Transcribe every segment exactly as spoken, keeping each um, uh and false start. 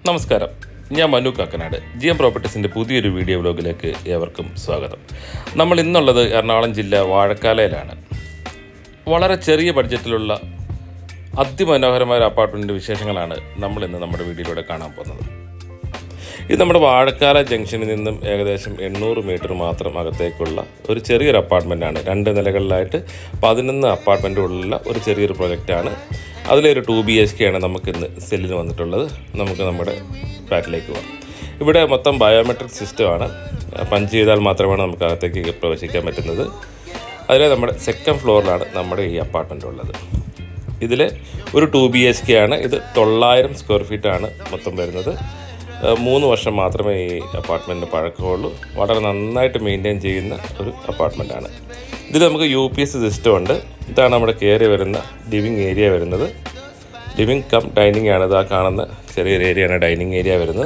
നമസ്കാരം, ഞാൻ Manu Kakkanad. G M പ്രോപ്പർട്ടീസിൻ്റെ പുതിയൊരു വീഡിയോ വ്ലോഗിലേക്ക് ഏവർക്കും സ്വാഗതം. നമ്മൾ ഇന്നുള്ളത് എറണാകുളം ജില്ല വാഴക്കാലയിലാണ്. വളരെ ചെറിയ ബഡ്ജറ്റിലുള്ള അതിമനോഹരമായ ഒരു അപ്പാർട്ട്മെൻറ്റിൻ്റെ വിശേഷങ്ങളാണ് നമ്മൾ ഇന്ന് നമ്മുടെ വീഡിയോയിലൂടെ കാണാൻ പോകുന്നത്. ഇത് നമ്മുടെ വാഴക്കാല ജംഗ്ഷനിൽ നിന്നും ഏകദേശം എണ്ണൂറ് മീറ്റർ മാത്രം അകത്തേക്കുള്ള ഒരു ചെറിയൊരു അപ്പാർട്ട്മെൻറ്റാണ്. രണ്ട് നിലകളിലായിട്ട് പതിനൊന്ന് അപ്പാർട്ട്മെൻറ്റുള്ള ഒരു ചെറിയൊരു പ്രൊജക്റ്റാണ്. അതിലൊരു ടു ബി എച്ച് കെ ആണ് നമുക്കിന്ന് സെല്ലിന് വന്നിട്ടുള്ളത്. നമുക്ക് നമ്മുടെ ഫ്ലാറ്റിലേക്ക് പോകാം. ഇവിടെ മൊത്തം ബയോമെട്രിക് സിസ്റ്റമാണ്. പഞ്ച് ചെയ്താൽ മാത്രമാണ് നമുക്ക് അകത്തേക്ക് പ്രവേശിക്കാൻ പറ്റുന്നത്. അതിൽ നമ്മുടെ സെക്കൻഡ് ഫ്ലോറിലാണ് നമ്മുടെ ഈ അപ്പാർട്ട്മെൻറ്റ് ഉള്ളത്. ഇതിൽ ഒരു ടു ബി എച്ച് കെ ആണ്. ഇത് തൊള്ളായിരം സ്ക്വയർ ഫീറ്റാണ് മൊത്തം വരുന്നത്. മൂന്ന് വർഷം മാത്രമേ ഈ അപ്പാർട്ട്മെൻറ്റിന് പഴക്കമുള്ളൂ. വളരെ നന്നായിട്ട് മെയിൻറ്റെയിൻ ചെയ്യുന്ന ഒരു അപ്പാർട്ട്മെൻറ്റാണ്. ഇതിൽ നമുക്ക് യു പി എസ് സിസ്റ്റം ഉണ്ട്. ഇതാണ് നമ്മുടെ കയറി വരുന്ന ലിവിങ് ഏരിയ വരുന്നത്. ലിവിങ് കം ഡൈനിങ് ആണ്. ഇതാ കാണുന്ന ചെറിയൊരു ഏരിയയാണ് ഡൈനിങ് ഏരിയ വരുന്നത്.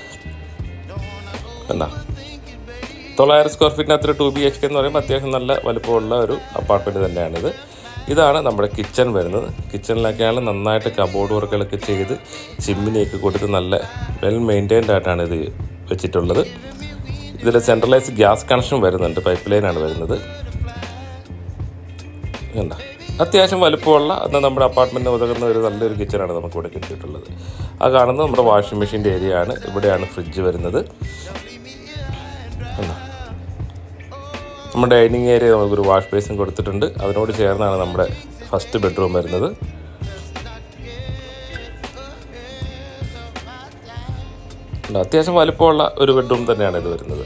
എന്താ തൊള്ളായിരം സ്ക്വയർ ഫീറ്റിനകത്തൊരു ടു ബി എച്ച് കെ എന്ന് പറയുമ്പോൾ അത്യാവശ്യം നല്ല വലുപ്പമുള്ള ഒരു അപ്പാർട്ട്മെൻറ്റ് തന്നെയാണിത്. ഇതാണ് നമ്മുടെ കിച്ചൺ വരുന്നത്. കിച്ചണിലൊക്കെയാണ് നന്നായിട്ട് കബോർഡ് വർക്കുകളൊക്കെ ചെയ്ത് ചിമ്മിനിയൊക്കെ കൊടുത്ത് നല്ല വെൽ മെയിൻറ്റൈൻഡ് ആയിട്ടാണ് ഇത് വെച്ചിട്ടുള്ളത്. ഇതിൽ സെൻട്രലൈസ് ഗ്യാസ് കണക്ഷൻ വരുന്നുണ്ട്. പൈപ്പ് ലൈനാണ് വരുന്നത്. എന്താ അത്യാവശ്യം വലുപ്പമുള്ള എന്നാൽ നമ്മുടെ അപ്പാർട്ട്മെൻറ്റിന് ഉതകുന്ന ഒരു നല്ലൊരു കിച്ചണാണ് നമുക്കിവിടെ കിട്ടിയിട്ടുള്ളത്. ആ കാണുന്നത് നമ്മുടെ വാഷിംഗ് മെഷീൻ്റെ ഏരിയ ആണ്. ഇവിടെയാണ് ഫ്രിഡ്ജ് വരുന്നത്. എന്താ നമ്മുടെ ഡൈനിങ് ഏരിയ നമുക്കൊരു വാഷ് ബേസിൻ കൊടുത്തിട്ടുണ്ട്. അതിനോട് ചേർന്നാണ് നമ്മുടെ ഫസ്റ്റ് ബെഡ്റൂം വരുന്നത്. അത്യാവശ്യം വലുപ്പമുള്ള ഒരു ബെഡ്റൂം തന്നെയാണ് ഇത് വരുന്നത്.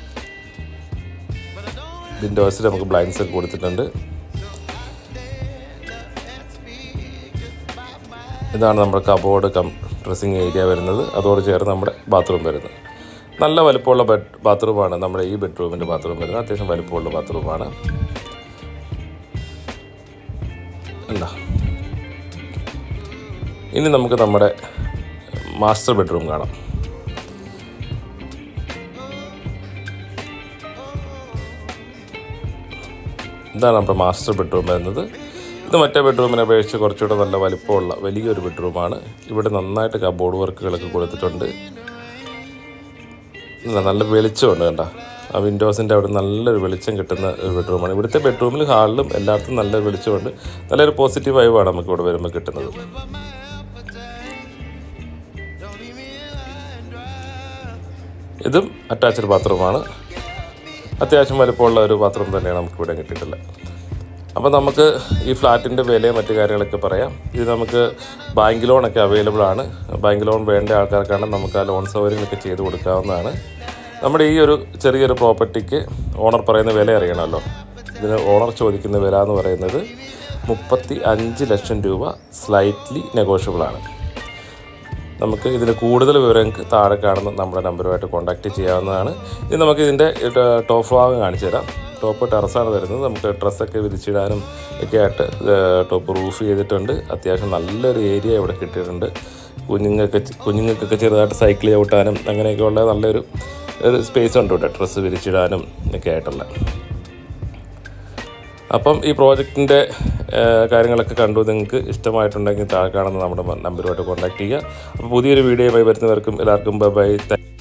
വിൻഡോസിൽ നമുക്ക് ബ്ലൈൻഡ്സ് ഒക്കെ കൊടുത്തിട്ടുണ്ട്. ഇതാണ് നമ്മുടെ കബോർഡ് കം ഡ്രസ്സിങ് ഏരിയ വരുന്നത്. അതോട് ചേർന്ന് നമ്മുടെ ബാത്റൂം വരുന്നത്. നല്ല വലുപ്പമുള്ള ബെഡ് ബാത്റൂമാണ് നമ്മുടെ ഈ ബെഡ്റൂമിൻ്റെ ബാത്റൂം വരുന്നത്. അത്യാവശ്യം വലുപ്പമുള്ള ബാത്റൂമാണ്. എന്താ ഇനി നമുക്ക് നമ്മുടെ മാസ്റ്റർ ബെഡ്റൂം കാണാം. ഇതാണ് നമ്മുടെ മാസ്റ്റർ ബെഡ്റൂം വരുന്നത്. ഇത് മറ്റേ ബെഡ്റൂമിനെ അപേക്ഷിച്ച് കുറച്ചുകൂടെ നല്ല വലിപ്പമുള്ള വലിയൊരു ബെഡ്റൂമാണ്. ഇവിടെ നന്നായിട്ട് കബോർഡ് വർക്കുകളൊക്കെ കൊടുത്തിട്ടുണ്ട്. നല്ല വെളിച്ചമുണ്ട്. കണ്ട ആ വിൻഡോസിൻ്റെ അവിടെ നല്ലൊരു വെളിച്ചം കിട്ടുന്ന ഒരു ബെഡ്റൂമാണ്. ഇവിടുത്തെ ബെഡ്റൂമിൽ ഹാളിലും എല്ലായിടത്തും നല്ലൊരു വെളിച്ചമുണ്ട്. നല്ലൊരു പോസിറ്റീവ് വൈബാണ് നമുക്ക് ഇവിടെ വരുമ്പോൾ കിട്ടുന്നത്. ഇതും അറ്റാച്ച്ഡ് ബാത്റൂമാണ്. അത്യാവശ്യം വലുപ്പമുള്ള ഒരു ബാത്റൂം തന്നെയാണ് നമുക്കിവിടെ കിട്ടിയിട്ടുള്ളത്. അപ്പോൾ നമുക്ക് ഈ ഫ്ലാറ്റിൻ്റെ വിലയും മറ്റു കാര്യങ്ങളൊക്കെ പറയാം. ഇത് നമുക്ക് ബാങ്ക് ലോണൊക്കെ അവൈലബിൾ ആണ്. ബാങ്ക് ലോൺ വേണ്ട ആൾക്കാർക്കാണ് നമുക്ക് ആ ലോൺ സൗകര്യങ്ങളൊക്കെ ചെയ്ത് കൊടുക്കാവുന്നതാണ്. നമ്മുടെ ഈ ഒരു ചെറിയൊരു പ്രോപ്പർട്ടിക്ക് ഓണർ പറയുന്ന വില അറിയണമല്ലോ. ഇതിന് ഓണർ ചോദിക്കുന്ന വില എന്ന് പറയുന്നത് മുപ്പത്തി അഞ്ച് ലക്ഷം രൂപ സ്ലൈറ്റ്ലി നെഗോഷ്യബിളാണ്. നമുക്ക് ഇതിന് കൂടുതൽ വിവരങ്ങൾക്ക് താഴെ കാണുന്ന നമ്മുടെ നമ്പറുമായിട്ട് കോൺടാക്റ്റ് ചെയ്യാവുന്നതാണ്. ഇത് നമുക്ക് ഇതിൻ്റെ ടോപ്പ് ഭാഗം കാണിച്ചു തരാം. ടോപ്പ് ടെറസാണ് വരുന്നത്. നമുക്ക് ഡ്രസ്സൊക്കെ വിരിച്ചിടാനും ഒക്കെ ആയിട്ട് ടോപ്പ് റൂഫ് ചെയ്തിട്ടുണ്ട്. അത്യാവശ്യം നല്ലൊരു ഏരിയ ഇവിടെ കിട്ടിയിട്ടുണ്ട്. കുഞ്ഞുങ്ങൾക്ക് കുഞ്ഞുങ്ങൾക്കൊക്കെ ചെറുതായിട്ട് സൈക്കിൾ ചവിട്ടാനും അങ്ങനെയൊക്കെയുള്ള നല്ലൊരു ഒരു സ്പേസ് ഉണ്ട് ഇവിടെ ഡ്രസ്സ് വിരിച്ചിടാനും ഒക്കെ ആയിട്ടുള്ള. അപ്പം ഈ പ്രോജക്റ്റിൻ്റെ കാര്യങ്ങളൊക്കെ കണ്ടു നിങ്ങൾക്ക് ഇഷ്ടമായിട്ടുണ്ടെങ്കിൽ താഴെ കാണുന്ന നമ്മുടെ നമ്പറുമായിട്ട് കോൺടാക്റ്റ് ചെയ്യുക. അപ്പോൾ പുതിയൊരു വീഡിയോയുമായി വരുന്നവർക്കും എല്ലാവർക്കും ബൈ ബൈ.